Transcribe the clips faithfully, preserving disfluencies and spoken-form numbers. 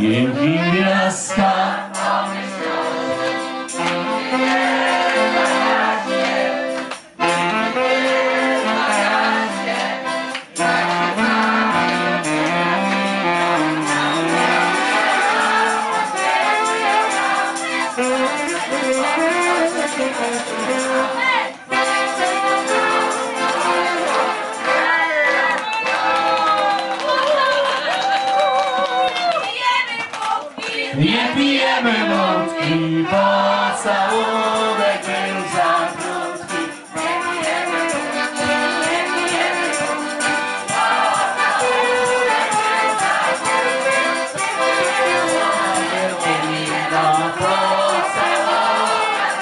Niewiasta. Nie pijemy wódki, pocałunek był za krótki. Nie pijemy wódki, nie pijemy wódki, pocałunek był za krótki. No pocałunek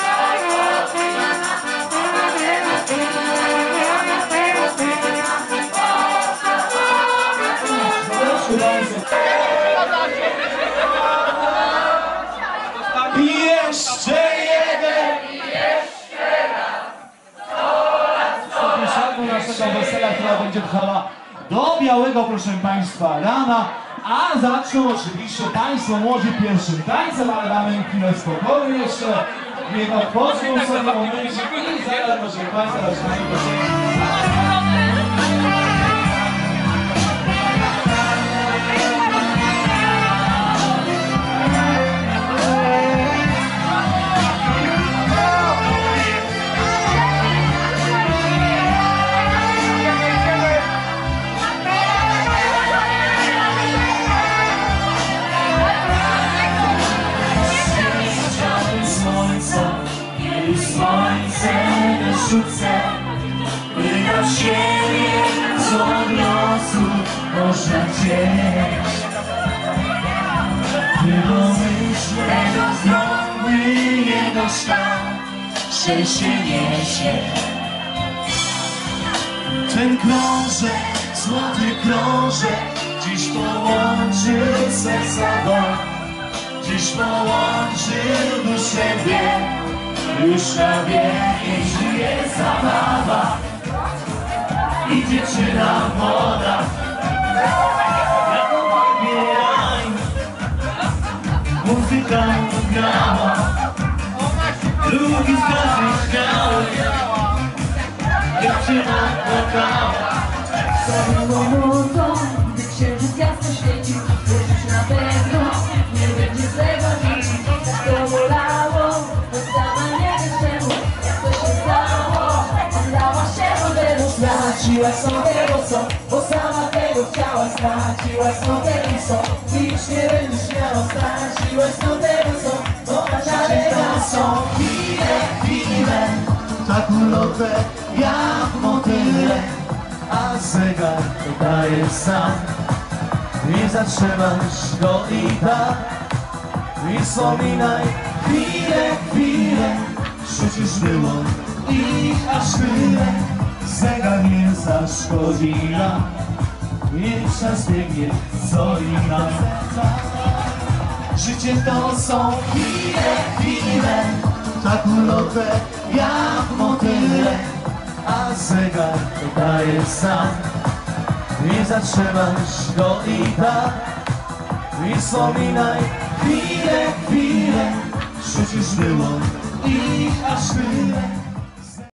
jeszcze jeden! Jeszcze raz! Zapraszamy naszego wesela, która będzie trwała do białego, proszę Państwa, rana. A zaczną oczywiście Państwo młodzi pierwszym tańcem, ale damy chwilę spokoju jeszcze. Niech odpoczną sobie momencik i zaraz, proszę Państwa, zaczynamy piosenkę. Słońce wyrzucę, by do siebie z odlotu można cię. Tylko myślę, znowu jego sztam, szczęście niesie. Ten krążek, złoty krążek, dziś połączył serca dom, dziś połączył duszę dwie. Już na wieki żyje zabawa i dziewczyna młoda. Jak odbieraj, muzyka grała, drugi z każdej chciały, dziewczyna płakała. To było młodo, gdy księżyc jasno świecił, wierzysz na pewno, nie będzie złego nic. To bolało, straciłaś sobie, bo co? Bo sama tego chciałaś. Straciłaś sobie, co? Ty już nie będziesz miała. Straciłaś sobie, co? Bo żadnego są. Chwile, chwile, tak ulotne jak motyle, a zegar daje sam. Nie zatrzymasz go i tak. I wspominaj chwile, chwile, przecież było ich aż tyle. Zegar nie zaszkodzi nam, niech czas biegnie, co i nam. Życie to są chwile, chwile, tak ulotne jak motyle, a zegar daje sam. Nie zatrzymasz go i tak. I wspominaj chwile, chwile, przecież było ich